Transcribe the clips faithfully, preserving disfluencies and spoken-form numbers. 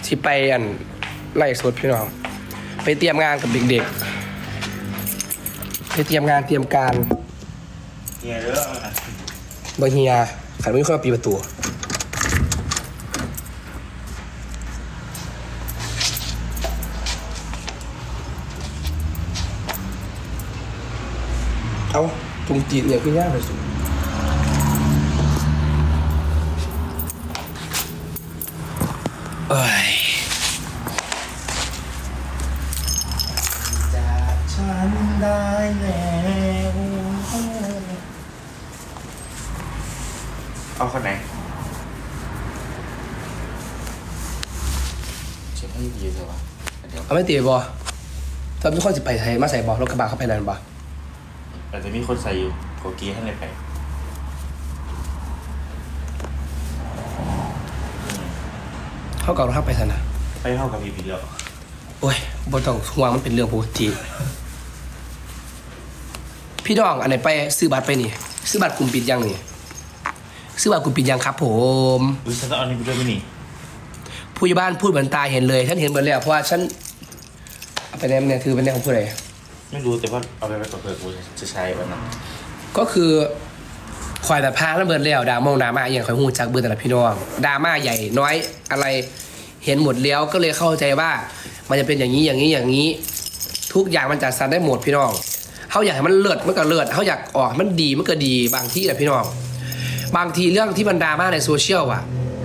ที่ไปอันไล่สดพี่น้องไปเตรียมงานกับเด็กๆไปเตรียมงานเตรียมการเฮียเรื่องบางเฮียขันไม่ค่อยปีประตูเอาตรงจีนเนี่ยคือยากที่สุดเอ้ยจากฉันได้แล้วเอาคนไหนเช็คให้ดีเลยวะเอาไม่ตีบอตอนนี้คนสิไปไทยมาใส่บอรถกระบะเข้าไปนั่นบออาจจะมีคนใส่อยู่โกกีให้เลยไปเข้ากับรถเข้าไปสันนะไปเข้ากับพี่พี่แล้วโอ้ยบอต้องห่วงมันเป็นเรื่องปกติพี่ดองอันไหนไปซื้อบัตรไปนี่ซื้อบัตรกลุ่มปิดยังนี่ซื้อบัตรกลุ่มปิดยังครับผมอุ้ยฉันต้องเอานี่ไปด้วยไหมนี่ผู้ใหญ่บ้านพูดเหมือนตาเห็นเลยฉันเห็นเหมือนแล้วเพราะว่าฉันเอาไปแนมเนี่ยคือเป็นแนมของผู้ใดไม่รู้แต่ว่าเอาไปไปต่อเผื่อกูจะใช้วันนั้นก็คือคอยแต่พาแล้วเบิร์นแล้วดามองดราม่าอย่างคอยหูจักเบิร์นแต่ละพี่น้องดราม่าใหญ่น้อยอะไรเห็นหมดแล้วก็เลยเข้าใจว่ามันจะเป็นอย่างนี้อย่างนี้อย่างนี้ทุกอย่างมันจัดสรรได้หมดพี่น้องเขาอยากให้มันเลิศมันก็เลิศเขาอยากออกมันดีมันก็ดีบางที่แหละพี่น้องบางทีเรื่องที่มันดราม่าในโซเชียลอ่ะ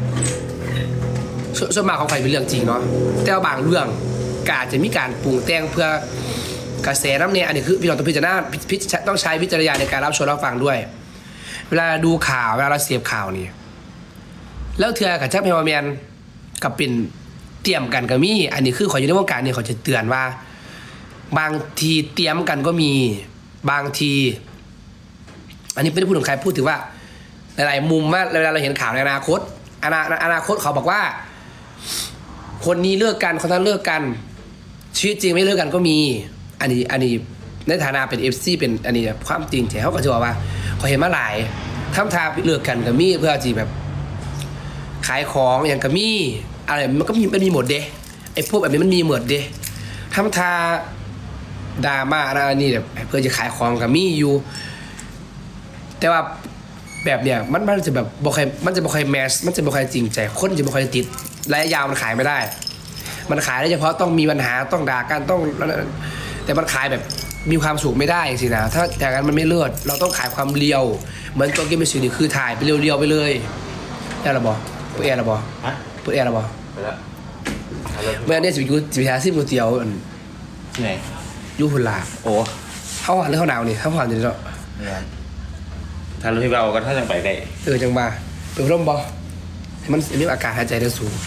ส่วนมากเขาใครเป็นเรื่องจริงเนาะแต่บางเรื่องก็อาจจะมีการปรุงแต่งเพื่อกระแสน้ำเนี่ยอันนี้คือพี่น้องต้องพิจารณาต้องใช้วิจารณญาณในการรับชมรับฟังด้วยเวลาดูข่าวเวลาเราเสพข่าวนี่แล้วเธอกับเจ้าพยาแมนกับเป็นเตรียมกันก็มีอันนี้คือขออยู่ในวงการนี่เขาจะเตือนว่าบางทีเตรียมกันก็มีบางทีอันนี้ไม่ได้พูดถึงใครพูดถึงว่าหลายๆมุมว่าเวลาเราเห็นข่าวในอนาคตอนาอนาคตเขาบอกว่าคนนี้เลิกกันคนนั้นเลิกกันชีวิตจริงไม่เลิกกันก็มีอันนี้อันนี้ในฐานะเป็น เอฟ ซี เป็นอันนี้ความจริงแต่เขาก็จะบอกว่าเขาเห็นมาหลายทำทาเลิกกันก็มีเพื่อจีแบบขายของอย่างก็มีอะไรมันก็มีมันมีหมดเด้ไอ้พวกแบบนี้มันมีหมดเด้ทำทาดราม่าอะไรนี่แบบเพื่อจะขายของก็มีอยู่แต่ว่าแบบเนี้ยมันมันจะแบบบอกใครมันจะบอกใครแมสมันจะบอกใครจริงใจคนจะบอกใครติดระยะยาวมันขายไม่ได้มันขายได้เฉพาะต้องมีปัญหาต้องด่ากันต้องแต่มันขายแบบมีความสุขไม่ได้สินะถ้าอย่างนั้นมันไม่เลิศเราต้องขายความเรียวเหมือนตัวเกมเป็นสิ่งนี้คือถ่ายไปเรียวๆไปเลยได้หรอบอเปิดแอร์หรอบอเปิดแอร์หรอบอไปแล้วเมื่อเนี่ยสิบยูสิบห้าสิบโมเตียวที่ไหนยูหุ่นลาโอ้เขาหวานหรือเขาหนาวนี่เขาหวานอยู่เนาะทานรถที่เบาก็ถ้าจังไปได้เออจังบ้าเปิดร่มบอให้มันมีอากาศหายใจได้สูง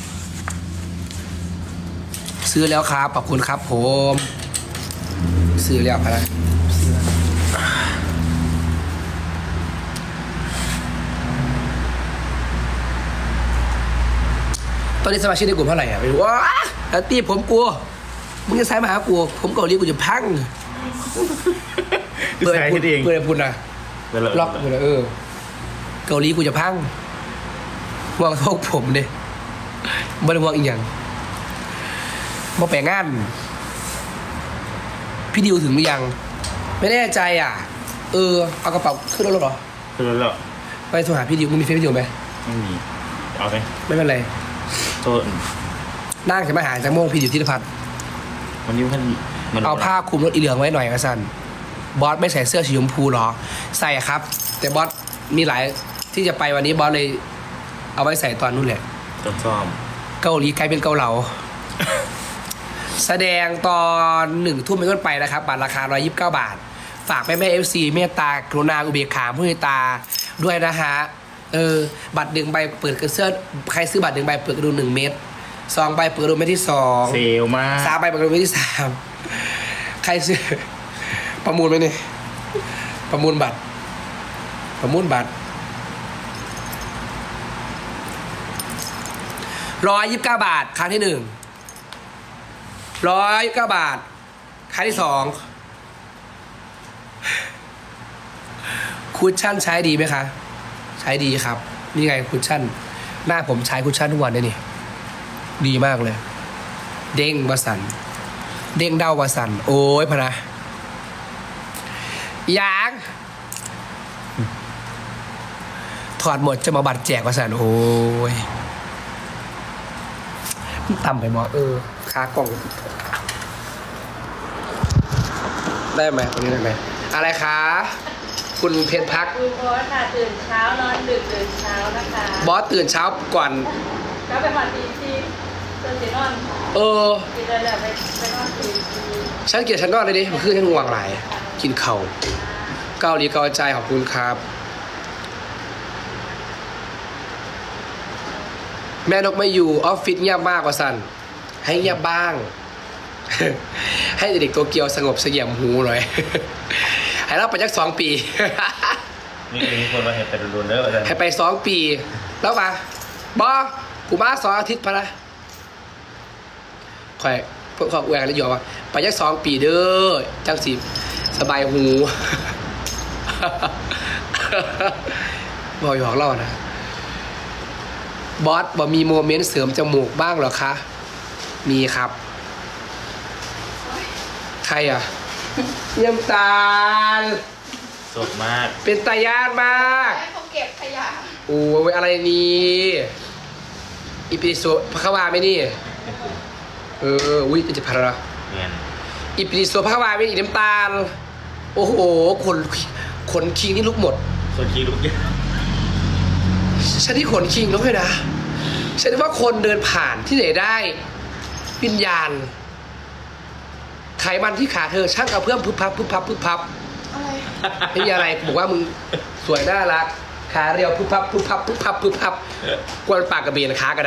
ซื้อแล้วครับขอบคุณครับผมซื้อแล้วพะนะตอนนี้สมาชิกในกลุ่มเท่าไหร่อ่ะไม่รู้ว้าแล้วตีผมกลัวมึงจะใช้มาหากูผมเกาหลีกูจะพังเปิดพูดเองเปิดพูดนะล็อกกูเลยเออเกาหลีกูจะพังห่วงโทษผมเด้ไม่ได้ห่วงอีกอย่างมาแปลงงานพี่ดิวถึงหรือยังไม่แน่ใจอ่ะเออเอากระเป๋าขึ้นรถหรอขึ้นรถแล้วไปโทรหาพี่ดิวมึงมีเฟซพี่ดิวไหมไม่มีเอาไหมไม่เป็นไรโทษนั่งจะมาหาจากโมงพี่ดิวที่พัดวันนี้มันเอาผ้าคลุมรถอีเหลืองไว้หน่อยกระสันบอสไม่ใส่เสื้อสีชมพูหรอใส่ครับแต่บอสมีหลายที่จะไปวันนี้บอสเลยเอาไว้ใส่ตอนนู้นแหละตอนซ้อมเกาหลีกลายเป็นเกาเหลาแสดงตอนหนึ่งทุ่มเป็นต้นไปนะครับบัตรราคาหนึ่งร้อยยี่สิบเก้าบาทฝากแม่แม่เอฟซีเมตตากรุณาอุเบกขาผู้เมตตาด้วยนะฮะเออบัตรหนึ่งใบเปิดกระเสื้อใครซื้อบัตรหนึ่งใบเปิดกระดุมหนึ่งเม็ดสองใบเปิดกระดุมเม็ดที่สองเซลมากสามใบเปิดกระดุมเม็ดที่สามใครซื้อประมูลไหมเนี่ยประมูลบัตรประมูลบัตรร้อยยี่สิบเก้าบาทครั้งที่หนึ่งร้อยเก้าบาทครั้งที่สองคุชชั่นใช้ดีไหมคะใช้ดีครับนี่ไงคุชชั่นหน้าผมใช้คุชชั่นทุกวันเลยนี่ดีมากเลย เด้งวาสันเด้งเด้าวาสันโอ้ยพะนะยางถอดหมดจะมาบัตรแจกวาสันโอ้ยต่ำไปหมอเออคากล่องได้ไหมตรงนี้ได้ไหมอะไรคะคุณเพชรพักคุณโพสค่ะตื่นเช้านอนดึกตื่นเช้านะคะบอสตื่นเช้าก่อนก็ไปมาตีที่ตื่นสีนอนเออกินแล้วไปไปนอนตีทีฉันเกลียดฉันนอนเลยดิมันคือฉันง่วงหลายกินเข่าเกาหลีเกาใจขอบคุณครับ แม่นกไม่อยู่ออฟฟิศเงียบมากกว่าสันให้เงียบบ้าง ให้เด็กตัวเกียวสงบเสงี่ยมหูหน่อย ให้เราไปจักสองปีมีมีคนมาเห็นแต่โดนๆเด้ออาจารย์ให้ไปสองปี แล้วมาบอกูมาสองอาทิตย์พะนะคอยพวกขอบแหวกแล้วหยอกว่าไปจักสองปีเด้อจังสิสบายหู บอกหยอกเล่านะบอสบอกมีโมเมนต์เสริมจมูกบ้างเหรอคะ มีครับ ใครอ่ะ เยี่ยมตาลสดมากเป็นตายานมากให้เขาเก็บขยะโอ้ยอะไรนี่อีปิโซพระควาไหมนี่ เอออุ้ยจะพาราเงี้ยอีปิโซพระควาไม่อีน้ำตาล โอ้โหขนขนคิงนี่ลุกหมดส่วนคีลุกเยอะฉันที่ขนคิงลุกเลยนะฉันว่าคนเดินผ่านที่ไหนได้วิญญาณไขมันที่ขาเธอช่างเอาเพื่อมพึบพับพึบพับพึบพับอะไรไม่มีอะไรบอกว่ามึงสวยน่ารักขาเรียวพึบพับพึบพับพึบพับพึบพับกวนปากกระเบนขากระได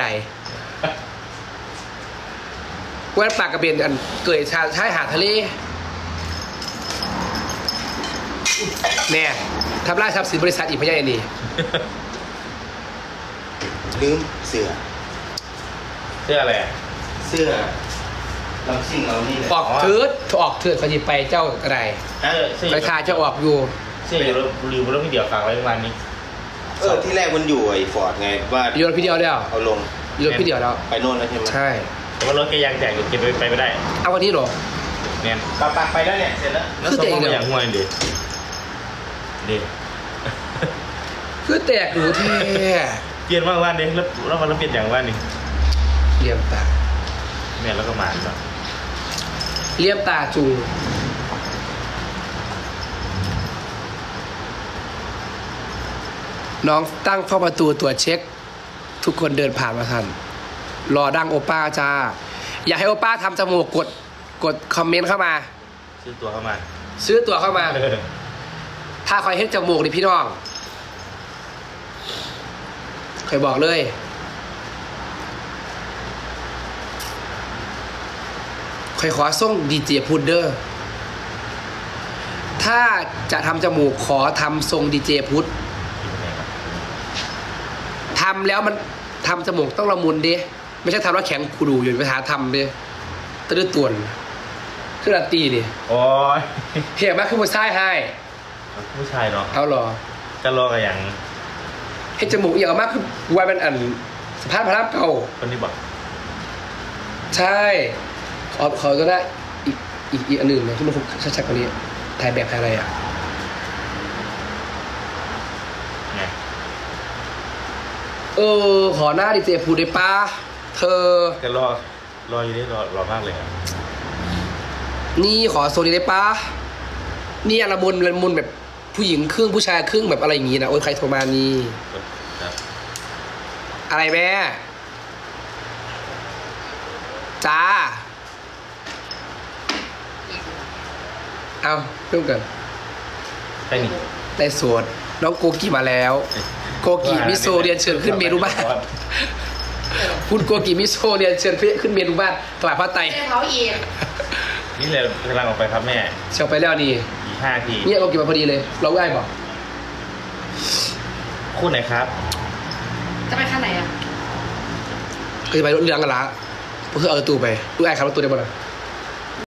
กวนปากกระเบนอันเกิดชาชายหาดทะเลเนี่ยทำลายทรัพย์สินบริษัทอีกพะยายนี่ลืมเสื้อเสื้ออะไรอะเสื้อลำซิ่งเรานี่แหละออกเทิดออกเทิดเขาหยิบไปเจ้ากระไดเออเสื้อราคาจะออกอยู่เสื้ออยู่รถลืมรถไม่เดี่ยวฝากไว้เมื่อวานนี้เออที่แรกมันอยู่ไอ้ฟอร์ดไงว่าโยนพี่เดียวแล้วเอาลงโยนพี่เดียวแล้วไปโน่นแล้วใช่ไหมใช่แต่ว่ารถแกยังแจกอยู่เก็บไปไปไม่ได้เอาวันนี้เหรอเนี่ยปะปะไปแล้วเนี่ยเสร็จแล้วแล้วคือสแจกมมอีติกเหรออย่างห่วยดิดิคือแตกหนูแท้เปลี่ยนมากวันนี้แล้วแล้วมันเปลี่ยนอย่างวันนี้เลี่ยมตาเนี่ยแล้วก็มาแล้วเลี่ยมตาจูน้องตั้งเข้าประตูตรวจเช็ค ทุกคนเดินผ่านมาทันรอดังโอป้าจ้า อยากให้โอป้าทำจมูกกดกดคอมเมนต์เข้ามาซื้อตัวเข้ามาซื้อตั๋วเข้ามา ถ้าคอยเฮ็ดจมูกนี่พี่น้องเคยบอกเลยคอยขอส่งดีเจพุดเดอร์ถ้าจะทำจมูกขอทำทรงดีเจพุทธทำแล้วมันทำจมูกต้องละมุนดิไม่ใช่ทำแล้วแข็งคูดูอยู่ไปหาทำดิตะลึ่ตวนคือราตีดิโอ้ยเพียงมากคือผู้ชายให้ผู้ชายเนาะเอาหรอจะรอกันอย่างเฮ็ดจมูกอย่างมากคือวัยเป็นอันสภาพพระรามเก่าคนที่บอกใช่ขอขอก็ได้อีกอีกอีกอันหนึ่งนะที่มันชัดๆกว่านี้ถ่ายแบบถ่ายอะไรอ่ะไงเออขอหน้าดีเจพูดได้ปะเธอจะรอรออยู่นี่รอรอมากเลยอะนี่ขอโซนี้ได้ปะนี่ละมุนละมุนแบบผู้หญิงครึ่งผู้ชายครึ่งแบบอะไรอย่างงี้นะโอ้ยใครโทรมานี่ครับอะไรแม่จ้าเอาเริ่มกันไปนี่ได้สวดน้องโกกิมาแล้ว โกกิมิโซเรียนเชิญขึ้นเมรุบ้านคุณโกกิมิโซเรียนเชิญขึ้นเมรุบ้านถวายพระไตรให้เขาอีกนี่เลยกำลังออกไปครับแม่เชียวไปแล้วนี่อีกห้าทีเนี่ยโกกิมาพอดีเลยเราได้บอกคู่ไหนครับจะไปข้างไหนอ่ะก็จะไปรถเรืองกันละก็คือเอาตู้ไปตู้ไอ้ขับรถตู้ได้บ่ล่ะ